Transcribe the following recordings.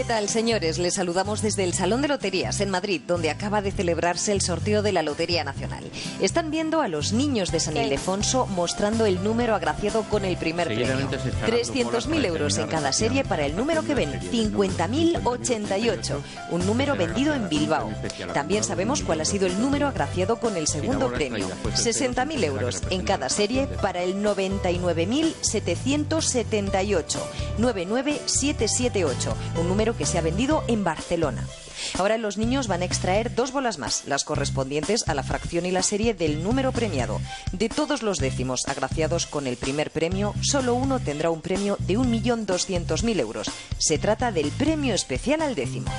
tal, señores? Les saludamos desde el Salón de Loterías en Madrid, donde acaba de celebrarse el sorteo de la Lotería Nacional. Están viendo a los niños de San Ildefonso mostrando el número agraciado con el primer premio. 300.000 euros en cada serie para el número que ven, 50.088, un número vendido en Bilbao. También sabemos cuál ha sido el número agraciado con el segundo premio, 60.000 euros en cada serie para el 99.778, 99778, un número que se ha vendido en Barcelona. Ahora los niños van a extraer 2 bolas más, las correspondientes a la fracción y la serie del número premiado. De todos los décimos agraciados con el primer premio, solo uno tendrá un premio de 1.200.000 euros. Se trata del premio especial al décimo.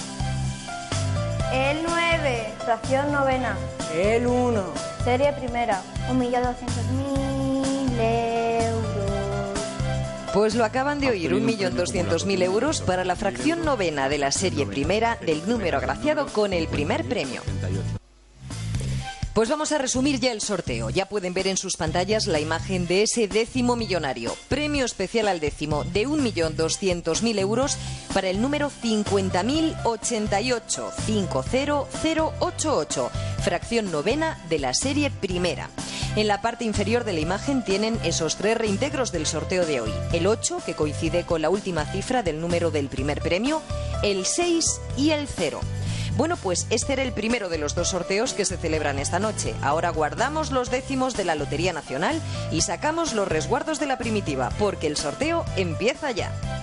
El 9, fracción novena. El 1, Serie primera, 1.200.000 euros. Pues lo acaban de oír, 1.200.000 euros para la fracción novena de la serie primera del número agraciado con el primer premio. Pues vamos a resumir ya el sorteo. Ya pueden ver en sus pantallas la imagen de ese décimo millonario. Premio especial al décimo de 1.200.000 euros para el número 50.088, 50088, fracción novena de la serie primera. En la parte inferior de la imagen tienen esos 3 reintegros del sorteo de hoy. El 8, que coincide con la última cifra del número del primer premio, el 6 y el 0. Bueno, pues este era el primero de los 2 sorteos que se celebran esta noche. Ahora guardamos los décimos de la Lotería Nacional y sacamos los resguardos de la primitiva, porque el sorteo empieza ya.